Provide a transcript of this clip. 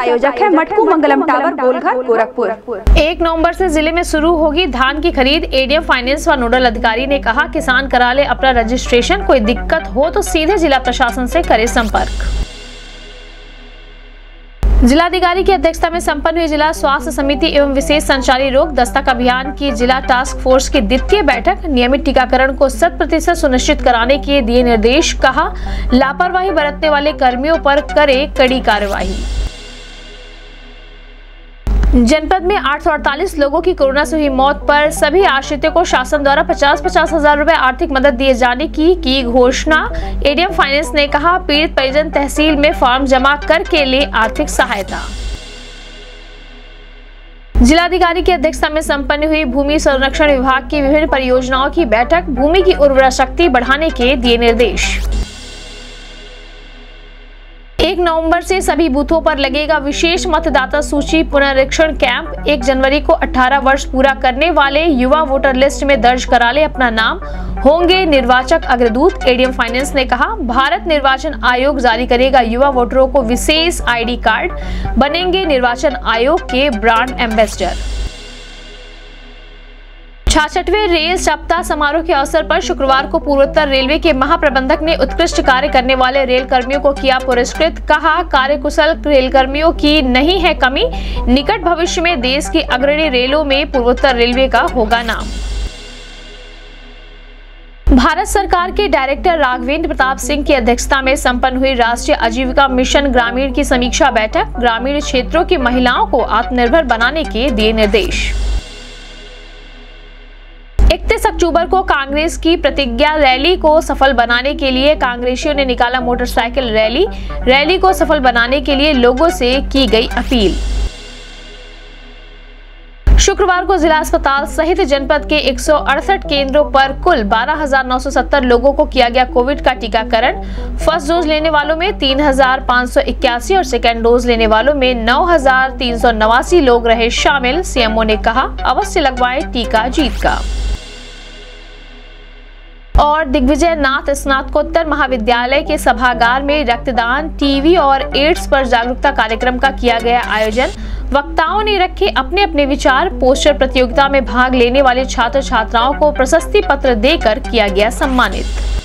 प्रायोजक है मटकू मंगलम टावर, गोलघर, गोरखपुर। 1 नवंबर से जिले में शुरू होगी धान की खरीद। एडीएम फाइनेंस व नोडल अधिकारी ने कहा, किसान करा ले अपना रजिस्ट्रेशन, कोई दिक्कत हो तो सीधे जिला प्रशासन से करे संपर्क। जिलाधिकारी की अध्यक्षता में संपन्न हुई जिला स्वास्थ्य समिति एवं विशेष संचारी रोग दस्तक अभियान की जिला टास्क फोर्स की द्वितीय बैठक। नियमित टीकाकरण को 100% सुनिश्चित कराने के दिए निर्देश। कहा, लापरवाही बरतने वाले कर्मियों पर करे कड़ी कार्रवाई। जनपद में 848 लोगों की कोरोना से हुई मौत पर सभी आश्रितों को शासन द्वारा 50-50 हजार रुपए आर्थिक मदद दिए जाने की घोषणा। एडीएम फाइनेंस ने कहा, पीड़ित परिजन तहसील में फॉर्म जमा करके ले आर्थिक सहायता। जिलाधिकारी की अध्यक्षता में संपन्न हुई भूमि संरक्षण विभाग की विभिन्न परियोजनाओं की बैठक। भूमि की उर्वरा शक्ति बढ़ाने के दिए निर्देश। 1 नवंबर से सभी बूथों पर लगेगा विशेष मतदाता सूची पुनरीक्षण कैंप। 1 जनवरी को 18 वर्ष पूरा करने वाले युवा वोटर लिस्ट में दर्ज करा ले अपना नाम, होंगे निर्वाचक अग्रदूत। एडीएम फाइनेंस ने कहा, भारत निर्वाचन आयोग जारी करेगा युवा वोटरों को विशेष आईडी कार्ड, बनेंगे निर्वाचन आयोग के ब्रांड एम्बेसडर। 66वें रेल सप्ताह समारोह के अवसर पर शुक्रवार को पूर्वोत्तर रेलवे के महाप्रबंधक ने उत्कृष्ट कार्य करने वाले रेल कर्मियों को किया पुरस्कृत। कहा, कार्यकुशल रेलकर्मियों की नहीं है कमी, निकट भविष्य में देश की अग्रणी रेलों में पूर्वोत्तर रेलवे का होगा नाम। भारत सरकार के डायरेक्टर राघवेंद्र प्रताप सिंह की अध्यक्षता में संपन्न हुई राष्ट्रीय आजीविका मिशन ग्रामीण की समीक्षा बैठक। ग्रामीण क्षेत्रों की महिलाओं को आत्मनिर्भर बनाने के दिए निर्देश। 31 अक्टूबर को कांग्रेस की प्रतिज्ञा रैली को सफल बनाने के लिए कांग्रेसियों ने निकाला मोटरसाइकिल रैली। रैली को सफल बनाने के लिए लोगों से की गई अपील। शुक्रवार को जिला अस्पताल सहित जनपद के 168 केंद्रों पर कुल 12,970 लोगों को किया गया कोविड का टीकाकरण। फर्स्ट डोज लेने वालों में 3,581 और सेकेंड डोज लेने वालों में 9,389 लोग रहे शामिल। सीएमओ ने कहा, अवश्य लगवाएं टीका जीत का। और दिग्विजय नाथ स्नातकोत्तर महाविद्यालय के सभागार में रक्तदान, टीबी और एड्स पर जागरूकता कार्यक्रम का किया गया आयोजन। वक्ताओं ने रखे अपने अपने विचार। पोस्टर प्रतियोगिता में भाग लेने वाले छात्र छात्राओं को प्रशस्ति पत्र देकर किया गया सम्मानित।